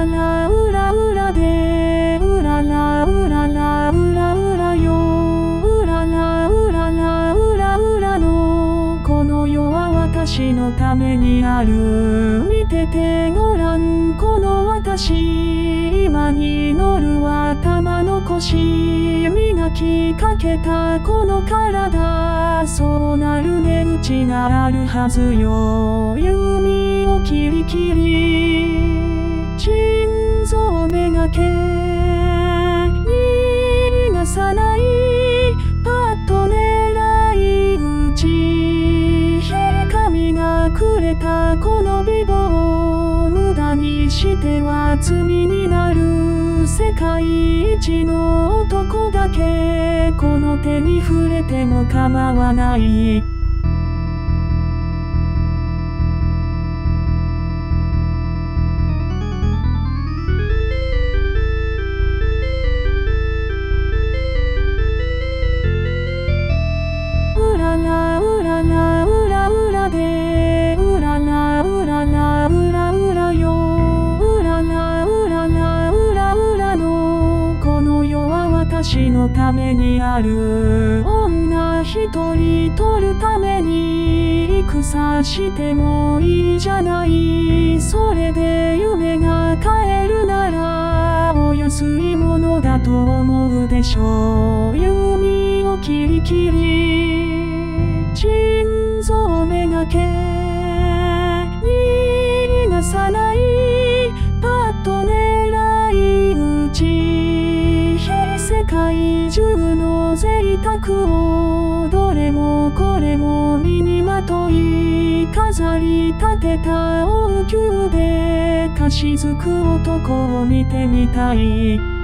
らうらうらでうららうららうらうらようららうららうらうらのこの世は私のためにある見ててごらんこの私今に乗る頭の腰磨きかけたこの体そうなる値打ちがあるはずよ弓をキリキリ心臓めがけ逃がさないパッと狙い撃ち神がくれたこの美貌を無駄にしては罪になる世界一の男だけこの手に触れても構わないうららうららうらうらでうららうららうらうらようららうららうらうらのこの世は私のためにある女一人取るために戦してもいいじゃないそれで夢が買えるならお安いものだと思うでしょう弓をキリキリ心臓めがけ逃がさないパッと狙い撃ち世界中の贅沢をどれもこれも身にまとい飾り立てた王宮で菓子づく男を見てみたい